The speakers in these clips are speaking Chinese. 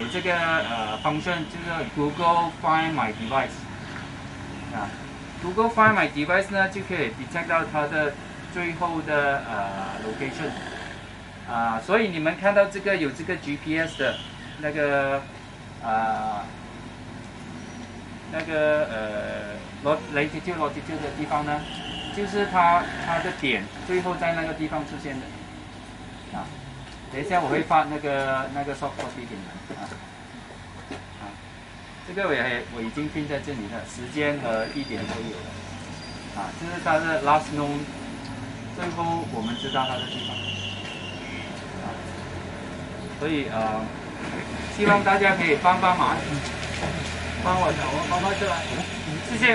这个function 就是 Google Find My Device 啊 ，Google Find My Device 呢就可以 detect 到它的最后的location 啊，所以你们看到这个有这个 GPS 的那个latitude longitude 的地方呢，就是它的点最后在那个地方出现的啊。等一下我会发那个 soft copy 给你们啊。这个我已经拼在这里了，时间和地点都有了啊。这是它的 last known， 最后我们知道它的地方啊。所以希望大家可以帮忙，帮我找出来，谢谢。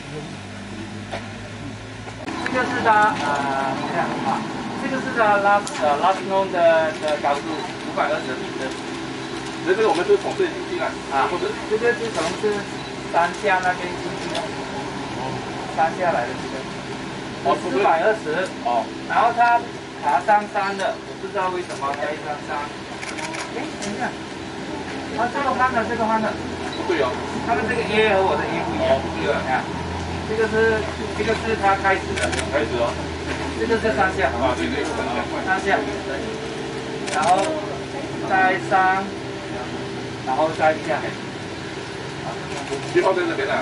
这个是它这样啊，这个是它 last known 的高度520米的。 这个我们是从这里进去的啊，或者这个是从山下那边进去的，山下来的这个，420哦，然后它爬上山的，我不知道为什么它会上山。哎，等一下，这个换了， 不对哦， 它的这个 A 和我的 A 不一样， 不对啊， 这个是它开始的， 哦， 这个是山下啊，对， 山下，然后再上。然后再下， 地方在这边的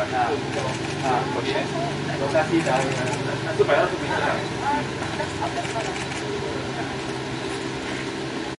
我下去的420米的。